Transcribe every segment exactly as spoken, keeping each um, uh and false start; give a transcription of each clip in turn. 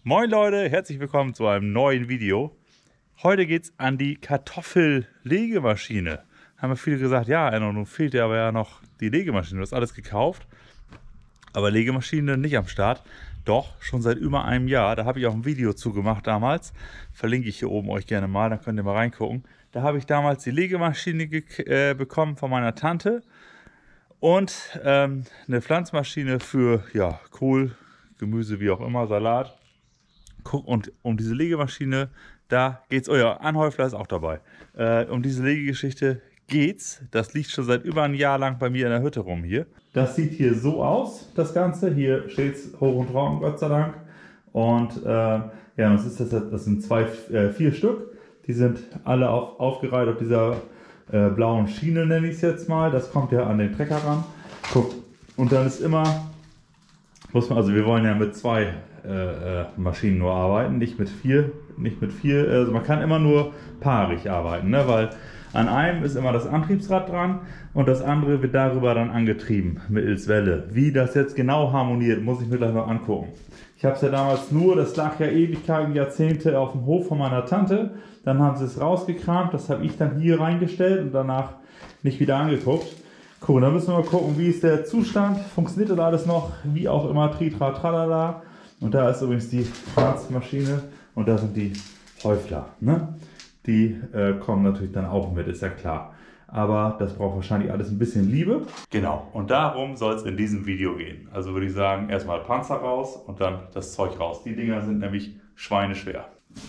Moin Leute, herzlich willkommen zu einem neuen Video. Heute geht es an die Kartoffellegemaschine. Haben wir viele gesagt, ja, nun fehlt dir aber ja noch die Legemaschine. Du hast alles gekauft, aber Legemaschine nicht am Start. Doch, schon seit über einem Jahr. Da habe ich auch ein Video zu gemacht damals. Verlinke ich hier oben euch gerne mal, dann könnt ihr mal reingucken. Da habe ich damals die Legemaschine äh, bekommen von meiner Tante. Und ähm, eine Pflanzmaschine für ja, Kohl, Gemüse, wie auch immer, Salat. Und um diese Legemaschine, da geht's. Oh ja, Anhäufler ist auch dabei. Äh, um diese Legegeschichte geht's. Das liegt schon seit über ein Jahr lang bei mir in der Hütte rum hier. Das sieht hier so aus, das Ganze. Hier steht's hoch und trocken, Gott sei Dank. Und äh, ja, das, ist das, das sind zwei, äh, vier Stück. Die sind alle auf, aufgereiht auf dieser äh, blauen Schiene, nenne ich es jetzt mal. Das kommt ja an den Trecker ran. Guck. Und dann ist immer, muss man, also wir wollen ja mit zwei äh, Maschinen nur arbeiten, nicht mit vier, nicht mit vier, also man kann immer nur paarig arbeiten, ne? Weil an einem ist immer das Antriebsrad dran und das andere wird darüber dann angetrieben mittels Welle. Wie das jetzt genau harmoniert, muss ich mir gleich noch angucken. Ich habe es ja damals nur, das lag ja Ewigkeiten, Jahrzehnte auf dem Hof von meiner Tante, dann haben sie es rausgekramt, das habe ich dann hier reingestellt und danach nicht wieder angeguckt. Cool, dann müssen wir mal gucken, wie ist der Zustand, funktioniert das alles noch, wie auch immer, tritra, tralala. Und da ist übrigens die Pflanzmaschine und da sind die Häufler. Ne? Die äh, kommen natürlich dann auch mit, ist ja klar. Aber das braucht wahrscheinlich alles ein bisschen Liebe. Genau, und darum soll es in diesem Video gehen. Also würde ich sagen, erstmal Panzer raus und dann das Zeug raus. Die Dinger sind nämlich schweineschwer.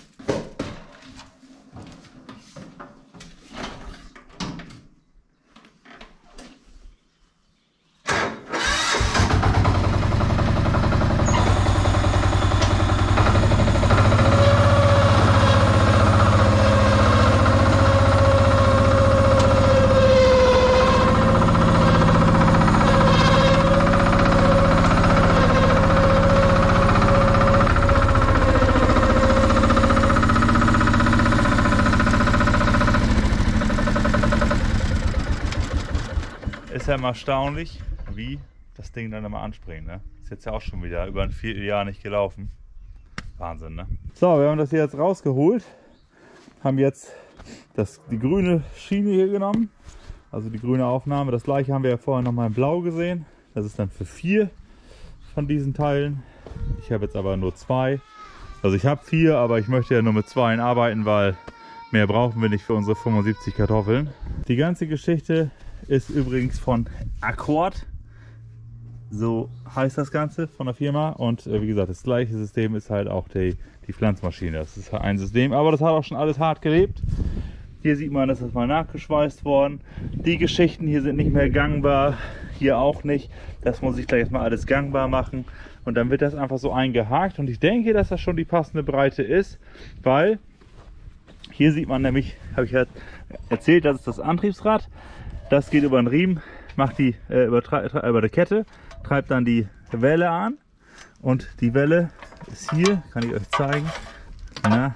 Ist ja immer erstaunlich, wie das Ding dann immer anspringt. Ne? Ist jetzt ja auch schon wieder über ein Vierteljahr nicht gelaufen. Wahnsinn, ne? So, wir haben das hier jetzt rausgeholt. Haben jetzt das, die grüne Schiene hier genommen. Also die grüne Aufnahme. Das gleiche haben wir ja vorher nochmal in Blau gesehen. Das ist dann für vier von diesen Teilen. Ich habe jetzt aber nur zwei. Also ich habe vier, aber ich möchte ja nur mit zwei arbeiten, weil mehr brauchen wir nicht für unsere fünfundsiebzig Kartoffeln. Die ganze Geschichte ist übrigens von Akkord, so heißt das Ganze von der Firma, und äh, wie gesagt, das gleiche System ist halt auch die, die Pflanzmaschine. Das ist ein System, aber das hat auch schon alles hart gelebt. Hier sieht man, das ist mal nachgeschweißt worden. Die Geschichten hier sind nicht mehr gangbar, hier auch nicht. Das muss ich gleich erstmal alles gangbar machen und dann wird das einfach so eingehakt und ich denke, dass das schon die passende Breite ist, weil hier sieht man nämlich, habe ich ja erzählt, das ist das Antriebsrad. Das geht über den Riemen, macht die äh, über, über die Kette, treibt dann die Welle an und die Welle ist hier, kann ich euch zeigen. Na,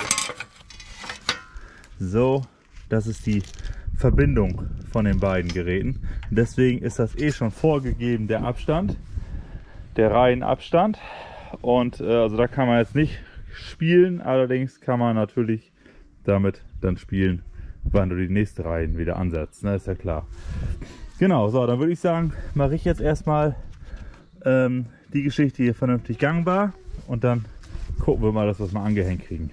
so, das ist die Verbindung von den beiden Geräten. Und deswegen ist das eh schon vorgegeben, der Abstand, der Reihenabstand. Und äh, also da kann man jetzt nicht spielen, allerdings kann man natürlich damit dann spielen, wann du die nächste Reihe wieder ansetzt, ne, ist ja klar. Genau, so, dann würde ich sagen, mache ich jetzt erstmal ähm, die Geschichte hier vernünftig gangbar und dann gucken wir mal, dass wir es mal angehängt kriegen.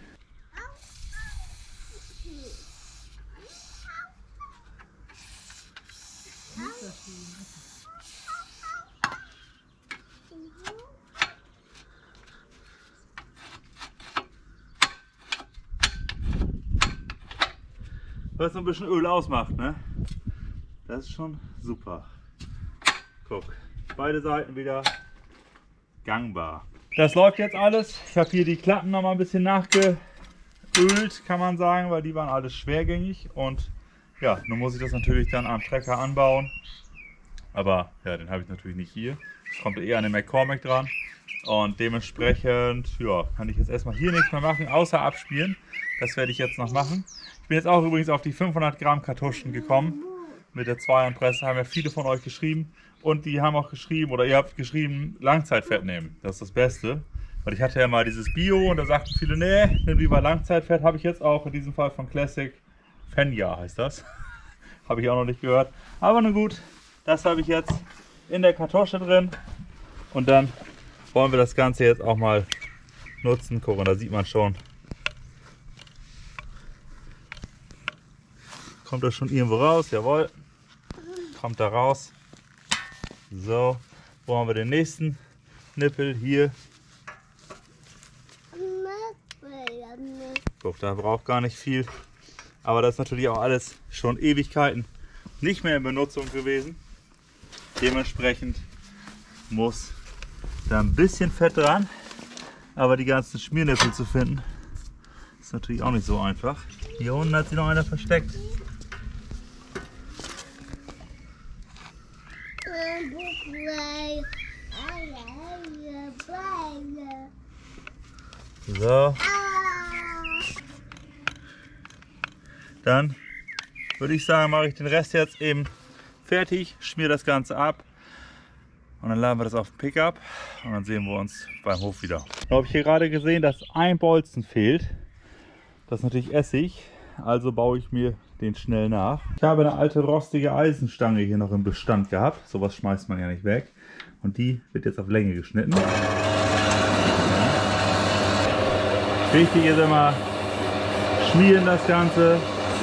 Was so ein bisschen Öl ausmacht, ne? Das ist schon super. Guck, beide Seiten wieder gangbar. Das läuft jetzt alles. Ich habe hier die Klappen noch mal ein bisschen nachgeölt, kann man sagen, weil die waren alles schwergängig. Und ja, nun muss ich das natürlich dann am Trecker anbauen. Aber ja, den habe ich natürlich nicht hier. Das kommt eher an den McCormick dran. Und dementsprechend, ja, kann ich jetzt erstmal hier nichts mehr machen, außer abspielen. Das werde ich jetzt noch machen. Ich bin jetzt auch übrigens auf die fünfhundert Gramm Kartuschen gekommen. Mit der Zweihandpresse haben ja viele von euch geschrieben. Und die haben auch geschrieben, oder ihr habt geschrieben, Langzeitfett nehmen. Das ist das Beste. Weil ich hatte ja mal dieses Bio und da sagten viele, nee, nimm lieber Langzeitfett. Habe ich jetzt auch in diesem Fall von Classic. Fenja heißt das. Habe ich auch noch nicht gehört. Aber nun gut, das habe ich jetzt in der Kartusche drin. Und dann wollen wir das Ganze jetzt auch mal nutzen. Gucken, da sieht man schon. Kommt das schon irgendwo raus? Jawohl. Kommt da raus. So, wo haben wir den nächsten Nippel? Hier. Guck, da braucht gar nicht viel. Aber das ist natürlich auch alles schon Ewigkeiten nicht mehr in Benutzung gewesen. Dementsprechend muss da ein bisschen Fett dran. Aber die ganzen Schmiernippel zu finden, ist natürlich auch nicht so einfach. Hier unten hat sich noch einer versteckt. So. Dann würde ich sagen, mache ich den Rest jetzt eben fertig, schmiere das Ganze ab und dann laden wir das auf den Pickup und dann sehen wir uns beim Hof wieder. Da habe ich hier gerade gesehen, dass ein Bolzen fehlt. Das ist natürlich Essig, also baue ich mir den schnell nach. Ich habe eine alte rostige Eisenstange hier noch im Bestand gehabt. Sowas schmeißt man ja nicht weg. Und die wird jetzt auf Länge geschnitten. Wichtig ist immer, schmieren das Ganze.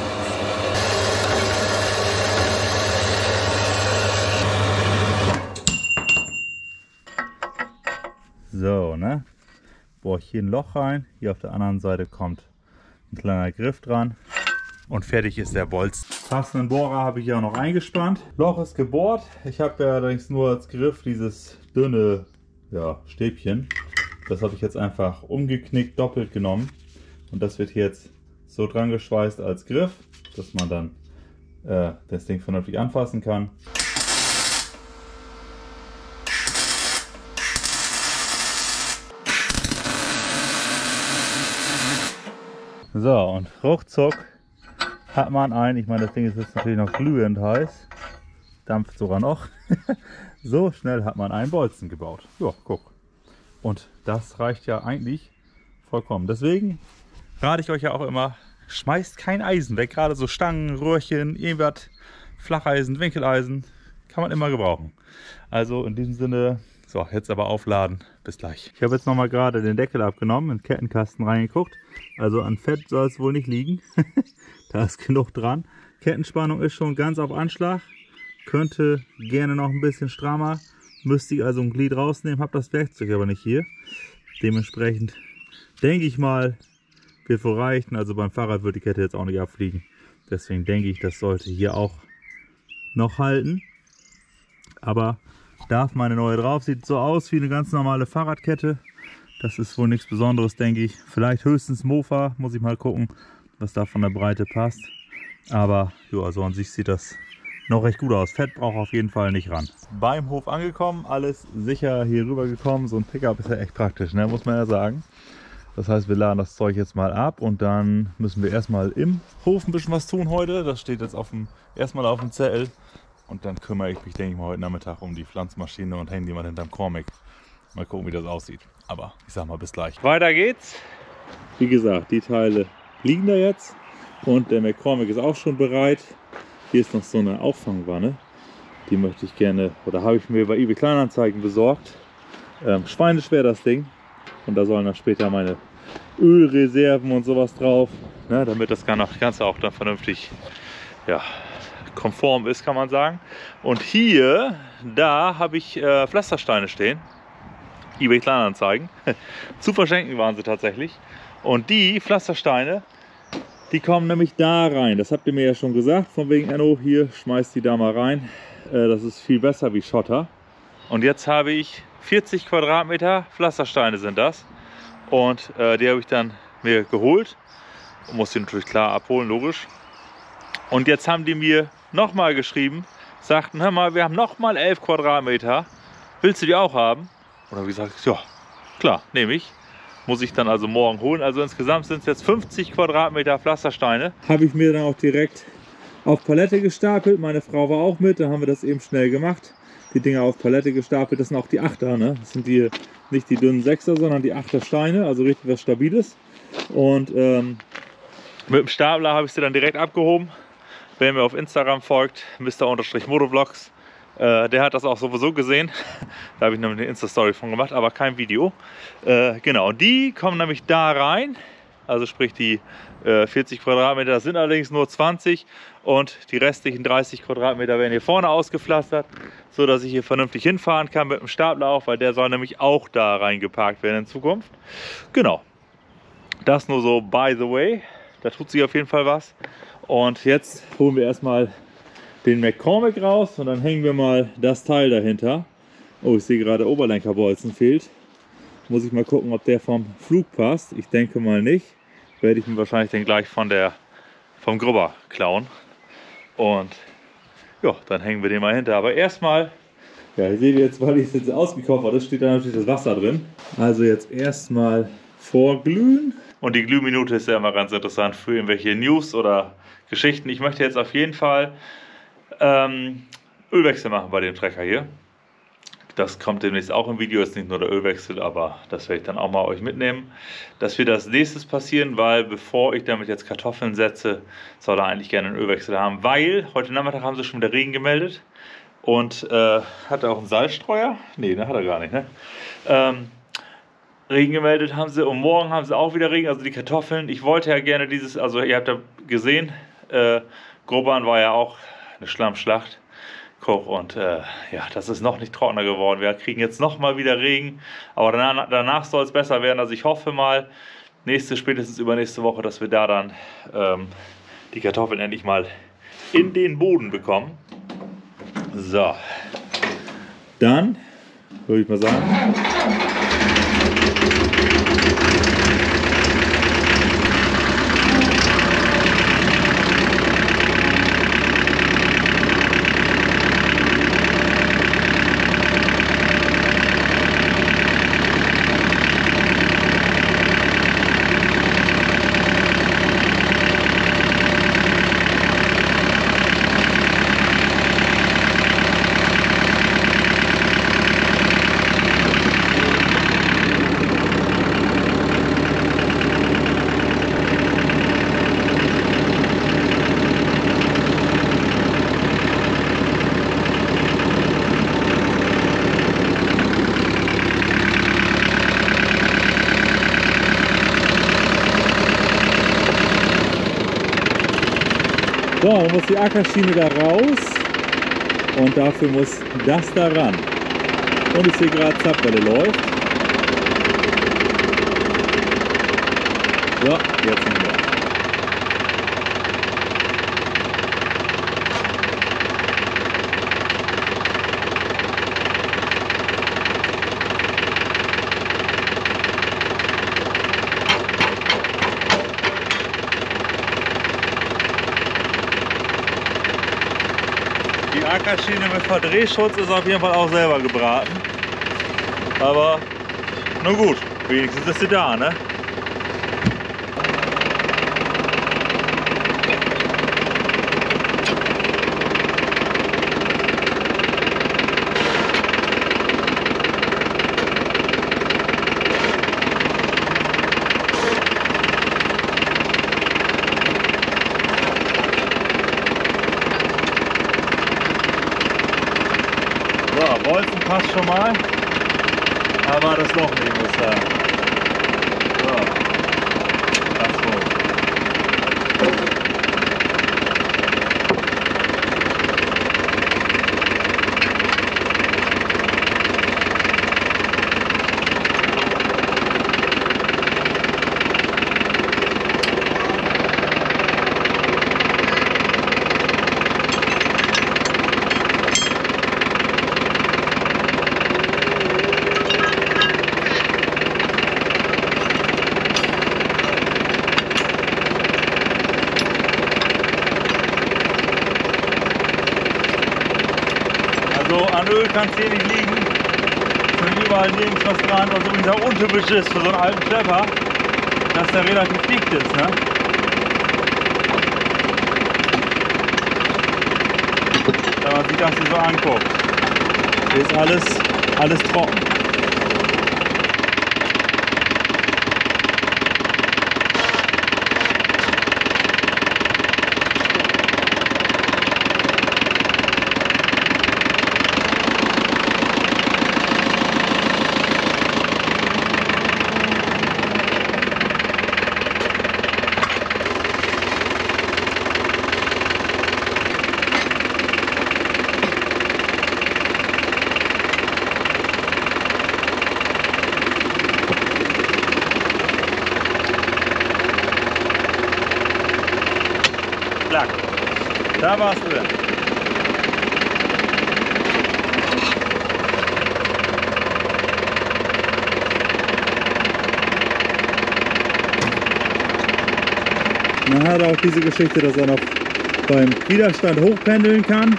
So, ne? Bohre ich hier ein Loch rein. Hier auf der anderen Seite kommt ein kleiner Griff dran. Und fertig ist der Bolzen. Passenden Bohrer habe ich ja noch eingespannt. Loch ist gebohrt. Ich habe ja allerdings nur als Griff dieses dünne ja, Stäbchen. Das habe ich jetzt einfach umgeknickt, doppelt genommen. Und das wird jetzt so dran geschweißt als Griff, dass man dann äh, das Ding vernünftig anfassen kann. So, und ruckzuck hat man ein, ich meine, das Ding ist jetzt natürlich noch glühend heiß, dampft sogar noch. So schnell hat man einen Bolzen gebaut. Ja, guck. Und das reicht ja eigentlich vollkommen. Deswegen rate ich euch ja auch immer, schmeißt kein Eisen weg. Gerade so Stangen, Röhrchen, irgendwas, Flacheisen, Winkeleisen, kann man immer gebrauchen. Also in diesem Sinne, so, jetzt aber aufladen. Bis gleich. Ich habe jetzt nochmal gerade den Deckel abgenommen, in den Kettenkasten reingeguckt. Also an Fett soll es wohl nicht liegen. Da ist genug dran. Kettenspannung ist schon ganz auf Anschlag. Könnte gerne noch ein bisschen strammer. Müsste ich also ein Glied rausnehmen, habe das Werkzeug aber nicht hier. Dementsprechend denke ich mal, wird wohl reichen. Also beim Fahrrad wird die Kette jetzt auch nicht abfliegen. Deswegen denke ich, das sollte hier auch noch halten. Aber darf meine neue drauf. Sieht so aus wie eine ganz normale Fahrradkette. Das ist wohl nichts Besonderes, denke ich. Vielleicht höchstens Mofa, muss ich mal gucken, was da von der Breite passt. Aber ja, also an sich sieht das noch recht gut aus. Fett braucht auf jeden Fall nicht ran. Beim Hof angekommen, alles sicher hier rüber gekommen. So ein Pickup ist ja echt praktisch, ne? Muss man ja sagen. Das heißt, wir laden das Zeug jetzt mal ab und dann müssen wir erstmal im Hof ein bisschen was tun heute. Das steht jetzt auf dem, erstmal auf dem Zettel. Und dann kümmere ich mich, denke ich mal, heute Nachmittag um die Pflanzmaschine und hänge die mal hinterm Cormic. Mal gucken, wie das aussieht. Aber ich sag mal, bis gleich. Weiter geht's. Wie gesagt, die Teile liegen da jetzt. Und der McCormick ist auch schon bereit. Hier ist noch so eine Auffangwanne. Die möchte ich gerne, oder habe ich mir bei eBay Kleinanzeigen besorgt. Ähm, schweineschwer das Ding. Und da sollen dann später meine Ölreserven und sowas drauf. Ne, damit das Ganze auch dann vernünftig, ja, konform ist, kann man sagen. Und hier, da habe ich äh, Pflastersteine stehen. eBay Kleinanzeigen. Zu verschenken waren sie tatsächlich. Und die Pflastersteine, die kommen nämlich da rein. Das habt ihr mir ja schon gesagt. Von wegen Enno, hier, schmeißt die da mal rein. Äh, das ist viel besser wie Schotter. Und jetzt habe ich vierzig Quadratmeter Pflastersteine sind das. Und äh, die habe ich dann mir geholt. Und muss die natürlich klar abholen, logisch. Und jetzt haben die mir nochmal geschrieben, sagten, hör mal, wir haben nochmal elf Quadratmeter. Willst du die auch haben? Oder wie gesagt, ja, klar, nehme ich. Muss ich dann also morgen holen. Also insgesamt sind es jetzt fünfzig Quadratmeter Pflastersteine. Habe ich mir dann auch direkt auf Palette gestapelt. Meine Frau war auch mit, da haben wir das eben schnell gemacht. die Dinger auf Palette gestapelt. Das sind auch die Achter, ne? Das sind die, nicht die dünnen Sechser, sondern die Achter Steine, also richtig was Stabiles. Und ähm, mit dem Stapler habe ich sie dann direkt abgehoben. Wer mir auf Instagram folgt, Mister-Motovlogs, äh, der hat das auch sowieso gesehen. Da habe ich nämlich eine Insta-Story von gemacht, aber kein Video. Äh, genau, die kommen nämlich da rein. Also sprich die äh, vierzig Quadratmeter, das sind allerdings nur zwanzig und die restlichen dreißig Quadratmeter werden hier vorne ausgepflastert, so dass ich hier vernünftig hinfahren kann mit dem Stapler auch, weil der soll nämlich auch da reingeparkt werden in Zukunft. Genau, das nur so by the way, da tut sich auf jeden Fall was. Und jetzt holen wir erstmal den McCormick raus und dann hängen wir mal das Teil dahinter. Oh, ich sehe gerade, Oberlenkerbolzen fehlt. Muss ich mal gucken, ob der vom Flug passt. Ich denke mal nicht. Werde ich mir wahrscheinlich den gleich von der, vom Grubber klauen. Und ja, dann hängen wir den mal hinter. Aber erstmal, ja, ihr seht jetzt, weil ich es jetzt ausgekauft habe, steht da natürlich das Wasser drin. Also jetzt erstmal vorglühen. Und die Glühminute ist ja immer ganz interessant für irgendwelche News oder Geschichten. Ich möchte jetzt auf jeden Fall ähm, Ölwechsel machen bei dem Trecker hier. Das kommt demnächst auch im Video, ist nicht nur der Ölwechsel, aber das werde ich dann auch mal euch mitnehmen. Das wird als nächstes passieren, weil bevor ich damit jetzt Kartoffeln setze, soll er eigentlich gerne einen Ölwechsel haben, weil heute Nachmittag haben sie schon wieder Regen gemeldet und äh, hat er auch einen Salzstreuer? Nee, ne, hat er gar nicht, ne? Ähm, Regen gemeldet haben sie und morgen haben sie auch wieder Regen, also die Kartoffeln. Ich wollte ja gerne dieses, also ihr habt ja gesehen, äh, Grobahn war ja auch eine Schlammschlacht. Koch und äh, ja, das ist noch nicht trockener geworden. Wir kriegen jetzt noch mal wieder Regen, aber danach, danach soll es besser werden. Also ich hoffe mal, nächste, spätestens übernächste Woche, dass wir da dann ähm, die Kartoffeln endlich mal in den Boden bekommen. So, dann würde ich mal sagen, so, dann muss die Ackerschiene da raus und dafür muss das da ran. Und ich sehe gerade, Zapfwelle läuft. So, jetzt sind wir. Die Ackerschiene mit Verdrehschutz ist auf jeden Fall auch selber gebraten. Aber nur gut, wenigstens ist sie da, ne? So, Bolzen passt schon mal, aber das Loch nicht muss da. So, das so. Also an Öl kann es hier nicht liegen. Wenn überall nirgends was dran, was übrigens auch untypisch ist für so einen alten Schlepper, dass der relativ dicht ist, ne? Wenn man sich das hier so anguckt. Hier ist alles, alles trocken. Klack. Da warst du denn. Man hat auch diese Geschichte, dass er noch beim Widerstand hochpendeln kann,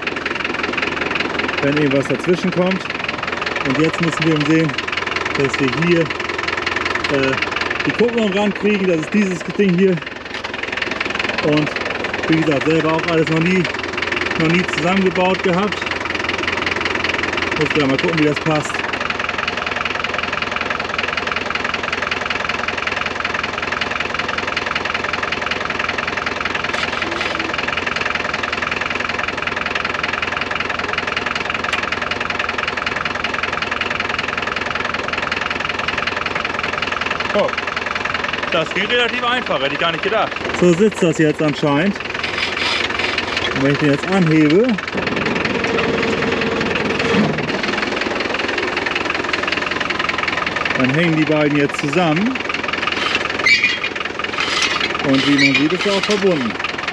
wenn irgendwas dazwischen kommt. Und jetzt müssen wir sehen, dass wir hier äh, die Kupplung rankriegen. Das ist dieses Ding hier. Und wie gesagt, selber auch alles noch nie, noch nie zusammengebaut gehabt. Muss gleich mal gucken, wie das passt. Oh, das ging relativ einfach, hätte ich gar nicht gedacht. So sitzt das jetzt anscheinend. Und wenn ich den jetzt anhebe, dann hängen die beiden jetzt zusammen. Und wie man sieht, ist er auch verbunden.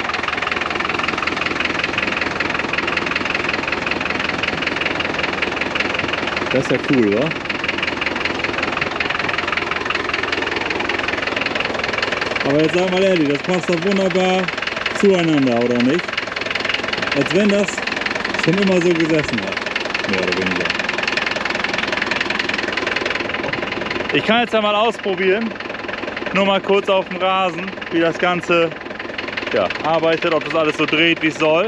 Das ist ja cool, wa? Aber jetzt sag mal ehrlich, das passt doch wunderbar zueinander, oder nicht? Als wenn das schon immer so gesessen hat, mehr oder weniger. Ich kann jetzt ja mal ausprobieren, nur mal kurz auf dem Rasen, wie das Ganze ja, arbeitet, ob das alles so dreht, wie es soll.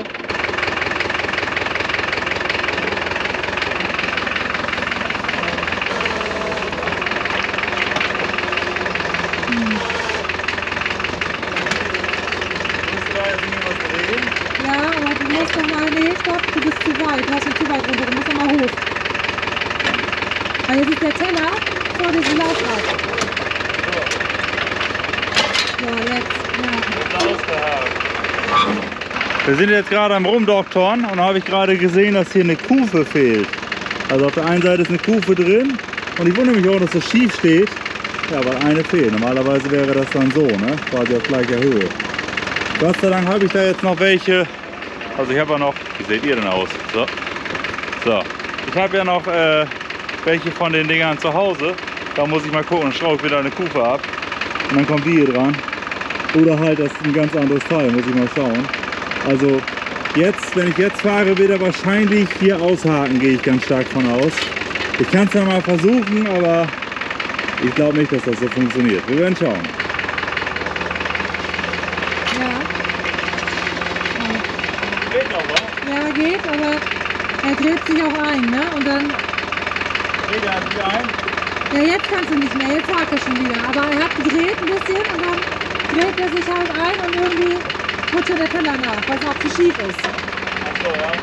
Ja, aber du musst noch mal, nee, stopp, du bist zu weit, du hast dich zu weit runter, du musst noch mal hoch. Weil jetzt ist der Teller vor diesem Laufrad. So, jetzt, ja. Wir sind jetzt gerade am Rumdoktoren und da habe ich gerade gesehen, dass hier eine Kufe fehlt. Also auf der einen Seite ist eine Kufe drin und ich wundere mich auch, dass das schief steht. Ja, weil eine fehlt. Normalerweise wäre das dann so, ne? Quasi auf gleicher Höhe. Gott sei Dank habe ich da jetzt noch welche. Also ich habe ja noch, wie seht ihr denn aus? So, so. Ich habe ja noch äh, welche von den Dingern zu Hause. Da muss ich mal gucken und schraube wieder eine Kufe ab. Und dann kommt die hier dran. Oder halt, das ist ein ganz anderes Teil, muss ich mal schauen. Also jetzt, wenn ich jetzt fahre, wird er wahrscheinlich hier aushaken, gehe ich ganz stark von aus. Ich kann es ja mal versuchen, aber ich glaube nicht, dass das so funktioniert. Wir werden schauen. Geht noch, wa? Ja, geht, aber er dreht sich auch ein, ne? Und dann. Dreht er sich ein? Ja, jetzt kannst du nicht mehr, jetzt hakt er schon wieder. Aber er hat gedreht ein bisschen und dann dreht er sich halt ein und irgendwie rutscht der Teller nach, weil es auch zu schief ist. Ach so, ja.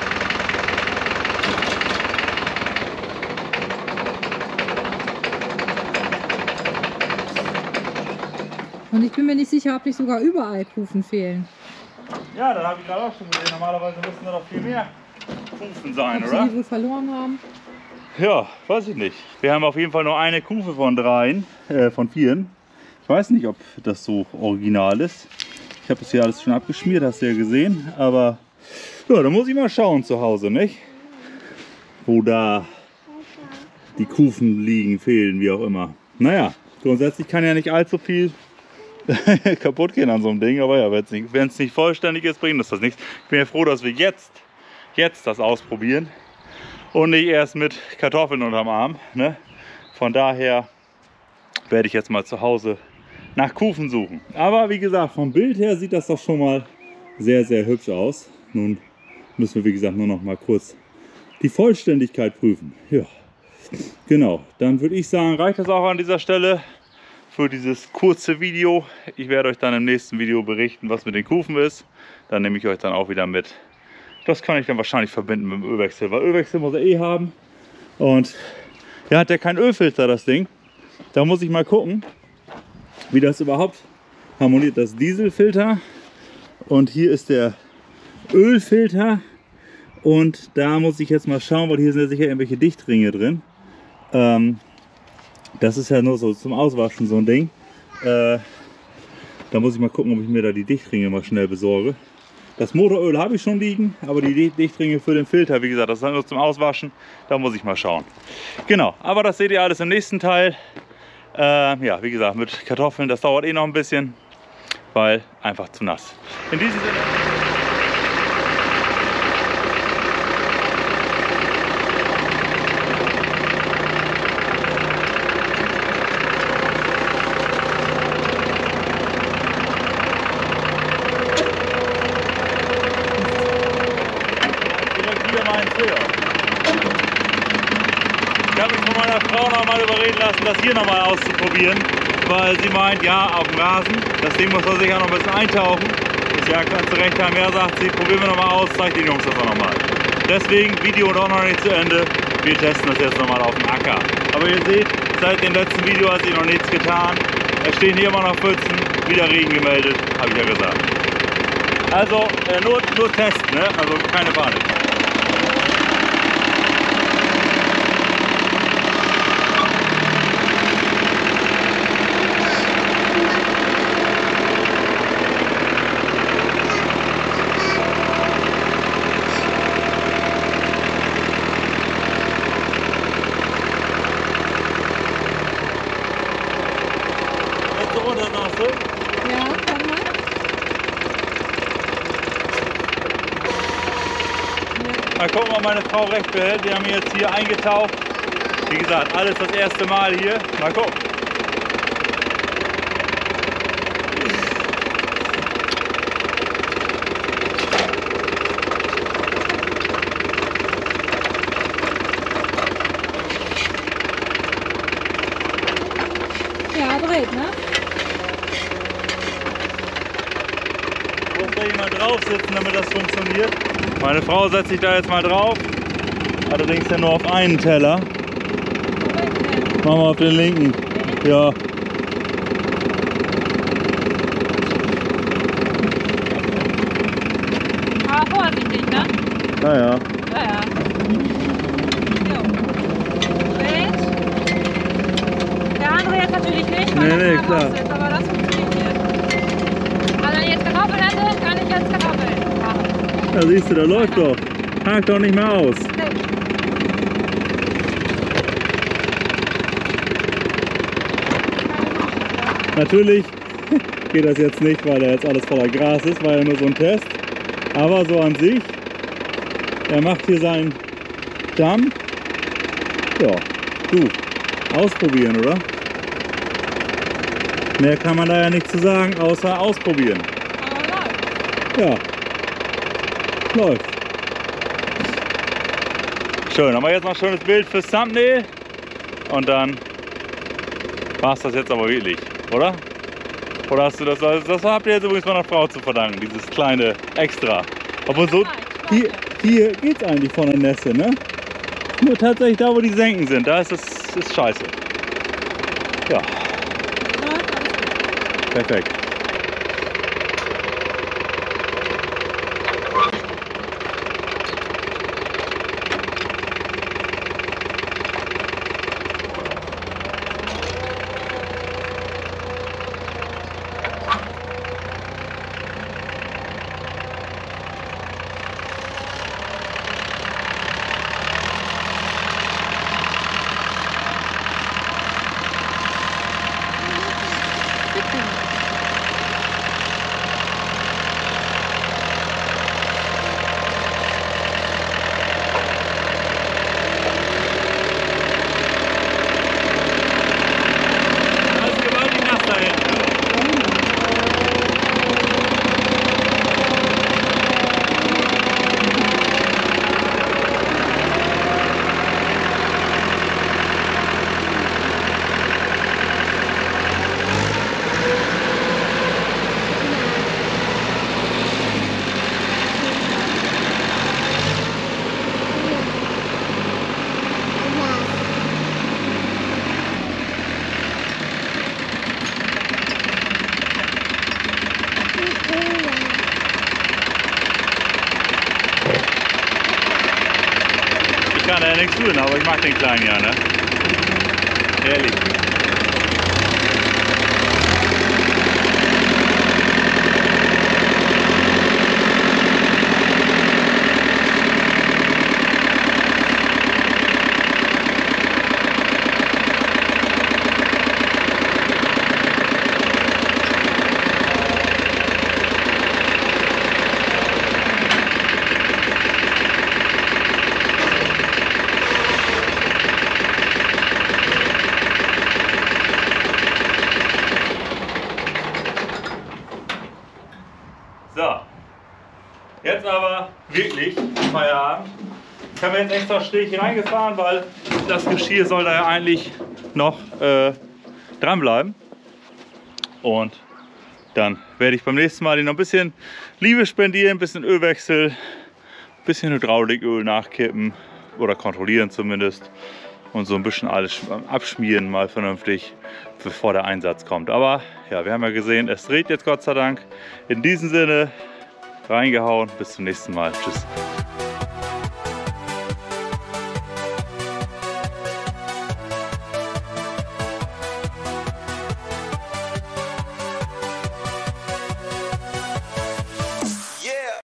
Und ich bin mir nicht sicher, ob nicht sogar überall Kufen fehlen. Ja, das habe ich gerade auch schon gesehen. Normalerweise müssten da doch viel mehr Kufen sein, ob oder? sie die wohl verloren haben. Ja, weiß ich nicht. Wir haben auf jeden Fall nur eine Kufe von dreien, äh, von vieren. Ich weiß nicht, ob das so original ist. Ich habe das hier alles schon abgeschmiert, hast du ja gesehen. Aber ja, da muss ich mal schauen zu Hause, nicht? Wo da die Kufen liegen, fehlen, wie auch immer. Naja, grundsätzlich kann ja nicht allzu viel kaputt gehen an so einem Ding, aber ja, wenn es nicht, wenn's nicht vollständig ist, bringt das das nichts. Ich bin ja froh, dass wir jetzt, jetzt das ausprobieren und nicht erst mit Kartoffeln unterm Arm, ne? Von daher werde ich jetzt mal zu Hause nach Kufen suchen. Aber wie gesagt, vom Bild her sieht das doch schon mal sehr, sehr hübsch aus. Nun müssen wir, wie gesagt, nur noch mal kurz die Vollständigkeit prüfen. Ja, genau. Dann würde ich sagen, reicht das auch an dieser Stelle für dieses kurze Video. Ich werde euch dann im nächsten Video berichten, was mit den Kufen ist. Dann nehme ich euch dann auch wieder mit. Das kann ich dann wahrscheinlich verbinden mit dem Ölwechsel, weil Ölwechsel muss er eh haben. Und ja, hat ja keinen Ölfilter, das Ding. Da muss ich mal gucken, wie das überhaupt harmoniert. Das Dieselfilter und hier ist der Ölfilter. Und da muss ich jetzt mal schauen, weil hier sind ja sicher irgendwelche Dichtringe drin. Ähm, das ist ja nur so zum Auswaschen so ein Ding. Äh, da muss ich mal gucken, ob ich mir da die Dichtringe mal schnell besorge. Das Motoröl habe ich schon liegen, aber die Dichtringe für den Filter, wie gesagt, das ist nur zum Auswaschen. Da muss ich mal schauen. Genau, aber das seht ihr alles im nächsten Teil. Äh, ja, wie gesagt, mit Kartoffeln, das dauert eh noch ein bisschen, weil einfach zu nass. In diesem Sinne. Ich habe mich von meiner Frau noch mal überreden lassen, das hier noch mal auszuprobieren, weil sie meint, ja, auf dem Rasen, das Ding muss man sicher noch ein bisschen eintauchen. Ich ja, kannst du recht haben, ja, sagt sie, probieren wir noch mal aus, zeigt den Jungs das auch noch mal. Deswegen, Video doch noch nicht zu Ende, wir testen das jetzt noch mal auf dem Acker. Aber ihr seht, seit dem letzten Video hat sich noch nichts getan. Es stehen hier immer noch Pfützen, wieder Regen gemeldet, habe ich ja gesagt. Also, äh, nur, nur testen, ne? Also keine Panik. Ja, komm mal. Mal gucken, ob meine Frau recht behält. Wir haben jetzt hier eingetaucht. Wie gesagt, alles das erste Mal hier. Mal gucken. Ja, dreht, ne? Muss da jemand drauf sitzen, damit das funktioniert. Meine Frau setzt sich da jetzt mal drauf. Allerdings ja nur auf einen Teller. Machen wir auf den linken. Ja. Aber vorsichtig, ne? Naja. Ja, ja. Jo. Dreht. Der andere jetzt natürlich nicht, weil Nee, nee, das klar. raus ist, aber das funktioniert hier. Also wenn ich jetzt Kartoffeln hätte, kann ich jetzt Kartoffeln machen. Da siehst du, da läuft doch. Hakt doch nicht mehr aus. Nee. Natürlich geht das jetzt nicht, weil da jetzt alles voller Gras ist, war ja nur so ein Test. Aber so an sich, er macht hier seinen Damm. Ja, du, ausprobieren, oder? Mehr kann man da ja nicht zu sagen, außer ausprobieren. Aber läuft. Ja, läuft. Schön, haben wir jetzt noch ein schönes Bild fürs Thumbnail. Und dann war es das jetzt aber wirklich, oder? Oder hast du das, das habt ihr jetzt übrigens meiner Frau zu verdanken, dieses kleine Extra. Obwohl so, hier, hier geht es eigentlich von der Nässe, ne? Nur tatsächlich da, wo die Senken sind, da ist es ist scheiße. Ja, perfekt. kann er ja nichts tun, aber ich mag den Kleinen ja, ne? Ehrlich. So, jetzt aber wirklich Feierabend. Ich habe jetzt extra schräg hier reingefahren, weil das Geschirr soll da ja eigentlich noch äh, dranbleiben. Und dann werde ich beim nächsten Mal noch ein bisschen Liebe spendieren, ein bisschen Ölwechsel, ein bisschen Hydrauliköl nachkippen oder kontrollieren zumindest. Und so ein bisschen alles abschmieren mal vernünftig, bevor der Einsatz kommt. Aber ja, wir haben ja gesehen, es dreht jetzt Gott sei Dank. In diesem Sinne, reingehauen. Bis zum nächsten Mal. Tschüss.